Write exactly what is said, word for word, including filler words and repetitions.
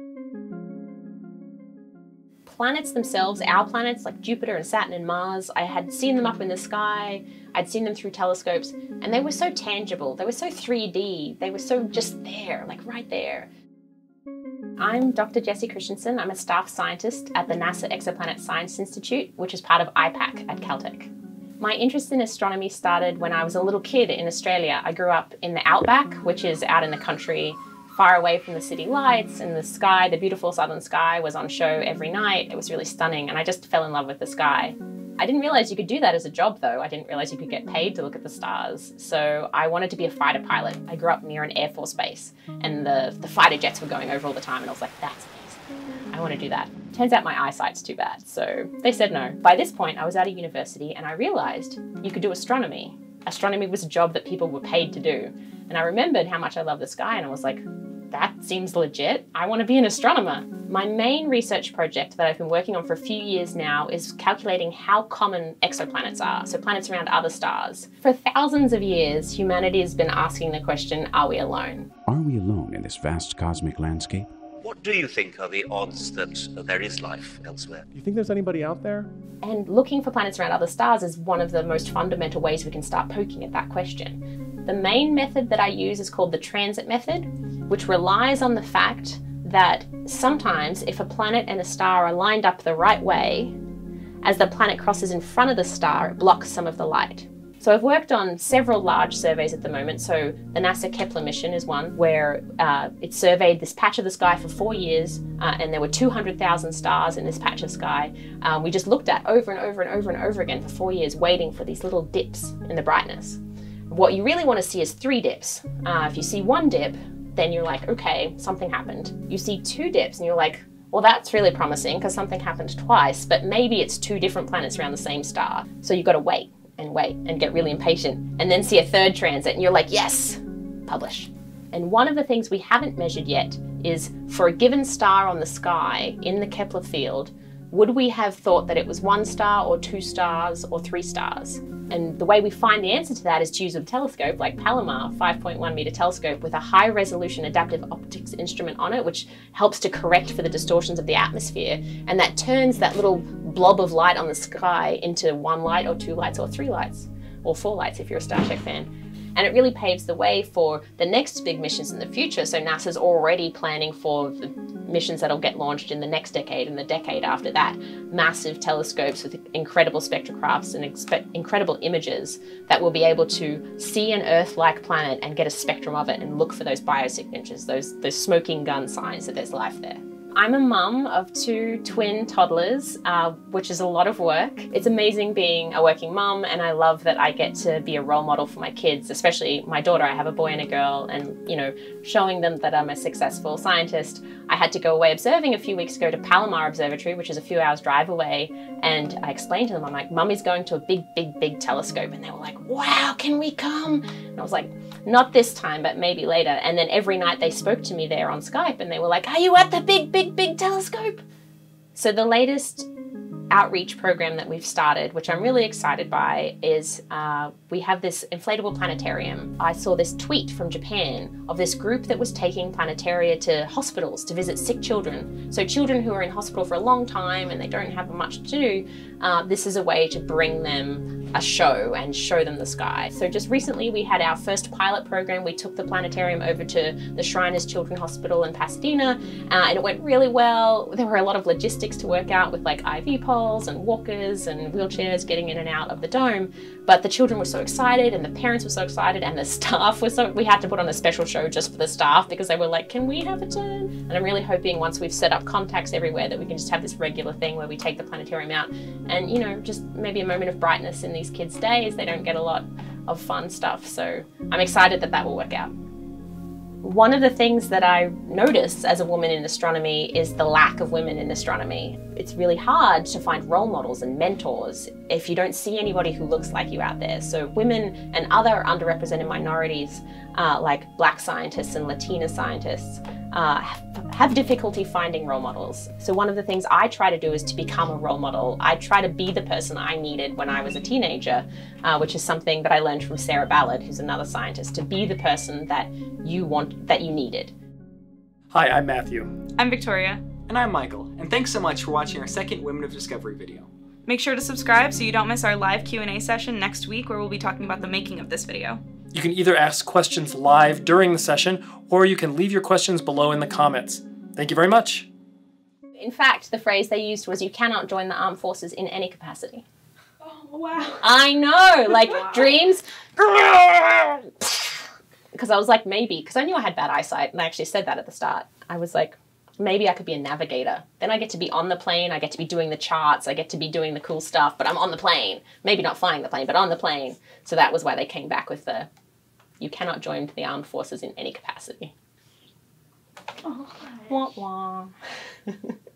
Planets themselves, our planets like Jupiter and Saturn and Mars, I had seen them up in the sky, I'd seen them through telescopes, and they were so tangible, they were so three D, they were so just there, like right there. I'm Doctor Jessie Christiansen. I'm a staff scientist at the NASA Exoplanet Science Institute, which is part of I PAC at Caltech. My interest in astronomy started when I was a little kid in Australia. I grew up in the outback, which is out in the country, far away from the city lights, and the sky, the beautiful southern sky, was on show every night. It was really stunning, and I just fell in love with the sky. I didn't realize you could do that as a job though. I didn't realize you could get paid to look at the stars. So I wanted to be a fighter pilot. I grew up near an Air Force base, and the, the fighter jets were going over all the time, and I was like, that's amazing. I want to do that. Turns out my eyesight's too bad, so they said no. By this point, I was at a university, and I realized you could do astronomy. Astronomy was a job that people were paid to do. And I remembered how much I love the sky, and I was like, that seems legit. I want to be an astronomer. My main research project that I've been working on for a few years now is calculating how common exoplanets are, so planets around other stars. For thousands of years, humanity has been asking the question, are we alone? Are we alone in this vast cosmic landscape? What do you think are the odds that there is life elsewhere? Do you think there's anybody out there? And looking for planets around other stars is one of the most fundamental ways we can start poking at that question. The main method that I use is called the transit method, which relies on the fact that sometimes if a planet and a star are lined up the right way, as the planet crosses in front of the star, it blocks some of the light. So I've worked on several large surveys at the moment. So the NASA Kepler mission is one where uh, it surveyed this patch of the sky for four years uh, and there were two hundred thousand stars in this patch of sky. Um, we just looked at over and over and over and over again for four years, waiting for these little dips in the brightness. What you really want to see is three dips. Uh, if you see one dip, then you're like, okay, something happened. You see two dips and you're like, well, that's really promising because something happened twice, but maybe it's two different planets around the same star. So you've got to wait and wait and get really impatient and then see a third transit and you're like, yes, publish. And one of the things we haven't measured yet is for a given star on the sky in the Kepler field, would we have thought that it was one star or two stars or three stars? And the way we find the answer to that is to use a telescope like Palomar, five point one meter telescope with a high resolution adaptive optics instrument on it, which helps to correct for the distortions of the atmosphere. And that turns that little blob of light on the sky into one light or two lights or three lights or four lights if you're a Star Trek fan. And it really paves the way for the next big missions in the future. So NASA's already planning for the missions that'll get launched in the next decade and the decade after that. Massive telescopes with incredible spectrographs and incredible images that will be able to see an Earth-like planet and get a spectrum of it and look for those biosignatures, those, those smoking gun signs that there's life there. I'm a mum of two twin toddlers, uh, which is a lot of work. It's amazing being a working mum, and I love that I get to be a role model for my kids, especially my daughter. I have a boy and a girl, and you know, showing them that I'm a successful scientist. I had to go away observing a few weeks ago to Palomar Observatory, which is a few hours drive away, and I explained to them, I'm like, Mummy's going to a big, big, big telescope, and they were like, wow, can we come? And I was like, not this time, but maybe later. And then every night they spoke to me there on Skype and they were like, are you at the big, big, big telescope? So the latest outreach program that we've started, which I'm really excited by, is uh, we have this inflatable planetarium. I saw this tweet from Japan of this group that was taking planetaria to hospitals to visit sick children. So children who are in hospital for a long time and they don't have much to do, uh, this is a way to bring them a show and show them the sky. So just recently we had our first pilot program. We took the planetarium over to the Shriners Children's Hospital in Pasadena uh, and it went really well. There were a lot of logistics to work out with like I V poles and walkers and wheelchairs getting in and out of the dome, but the children were so excited and the parents were so excited and the staff was so, we had to put on a special show just for the staff because they were like, can we have a turn? And I'm really hoping once we've set up contacts everywhere that we can just have this regular thing where we take the planetarium out and, you know, just maybe a moment of brightness in these kids' days. They don't get a lot of fun stuff, so I'm excited that that will work out. One of the things that I notice as a woman in astronomy is the lack of women in astronomy. It's really hard to find role models and mentors if you don't see anybody who looks like you out there. So women and other underrepresented minorities uh, like Black scientists and Latina scientists uh, have difficulty finding role models. So one of the things I try to do is to become a role model. I try to be the person I needed when I was a teenager, uh, which is something that I learned from Sarah Ballard, who's another scientist, to be the person that you want, that you needed. Hi, I'm Matthew. I'm Victoria. And I'm Michael, and thanks so much for watching our second Women of Discovery video. Make sure to subscribe so you don't miss our live Q and A session next week where we'll be talking about the making of this video. You can either ask questions live during the session, or you can leave your questions below in the comments. Thank you very much. In fact, the phrase they used was, you cannot join the armed forces in any capacity. Oh, wow. I know, like, wow. Dreams. Because I was like, maybe, because I knew I had bad eyesight, and I actually said that at the start. I was like, maybe I could be a navigator. Then I get to be on the plane, I get to be doing the charts, I get to be doing the cool stuff, but I'm on the plane. Maybe not flying the plane, but on the plane. So that was why they came back with the, you cannot join the armed forces in any capacity. Oh, wah wah.